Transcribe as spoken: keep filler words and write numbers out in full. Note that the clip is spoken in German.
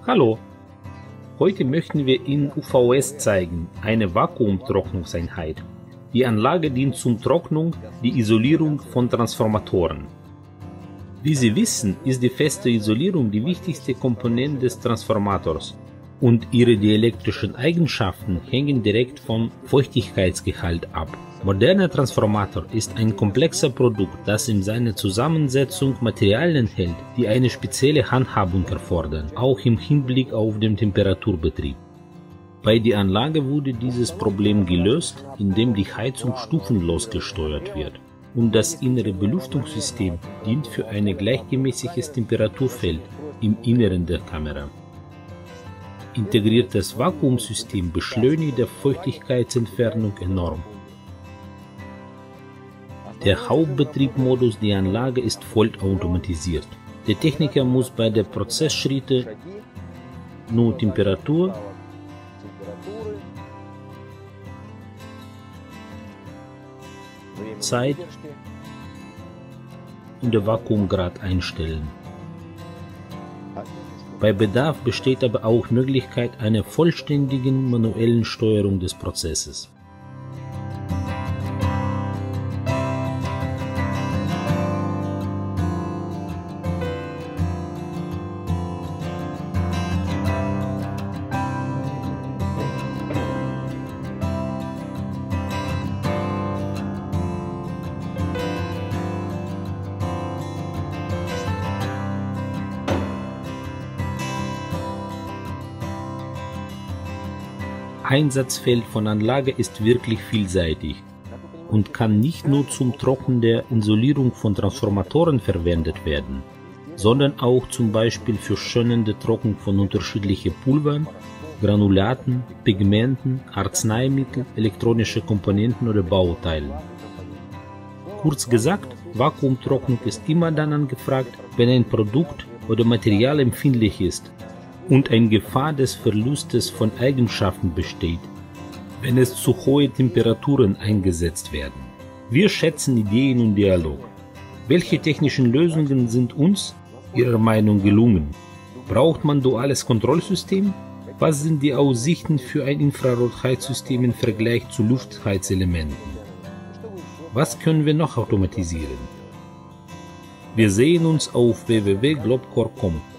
Hallo, heute möchten wir Ihnen U V S zeigen, eine Vakuumtrocknungseinheit. Die Anlage dient zur Trocknung, die Isolierung von Transformatoren. Wie Sie wissen, ist die feste Isolierung die wichtigste Komponente des Transformators und ihre dielektrischen Eigenschaften hängen direkt vom Feuchtigkeitsgehalt ab. Moderner Transformator ist ein komplexer Produkt, das in seiner Zusammensetzung Materialien enthält, die eine spezielle Handhabung erfordern, auch im Hinblick auf den Temperaturbetrieb. Bei der Anlage wurde dieses Problem gelöst, indem die Heizung stufenlos gesteuert wird und das innere Belüftungssystem dient für ein gleichmäßiges Temperaturfeld im Inneren der Kamera. Integriertes Vakuumsystem beschleunigt die Feuchtigkeitsentfernung enorm. Der Hauptbetriebsmodus der Anlage ist vollautomatisiert. Der Techniker muss bei den Prozessschritten nur Temperatur, Zeit und den Vakuumgrad einstellen. Bei Bedarf besteht aber auch Möglichkeit einer vollständigen manuellen Steuerung des Prozesses. Einsatzfeld von Anlage ist wirklich vielseitig und kann nicht nur zum Trocknen der Isolierung von Transformatoren verwendet werden, sondern auch zum Beispiel für schonende Trocknung von unterschiedlichen Pulvern, Granulaten, Pigmenten, Arzneimitteln, elektronische Komponenten oder Bauteilen. Kurz gesagt, Vakuumtrocknung ist immer dann angefragt, wenn ein Produkt oder Material empfindlich ist und eine Gefahr des Verlustes von Eigenschaften besteht, wenn es zu hohe Temperaturen eingesetzt werden. Wir schätzen Ideen und Dialog. Welche technischen Lösungen sind uns, Ihrer Meinung, gelungen? Braucht man duales Kontrollsystem? Was sind die Aussichten für ein Infrarotheizsystem im Vergleich zu Luftheizelementen? Was können wir noch automatisieren? Wir sehen uns auf w w w punkt globcore punkt com.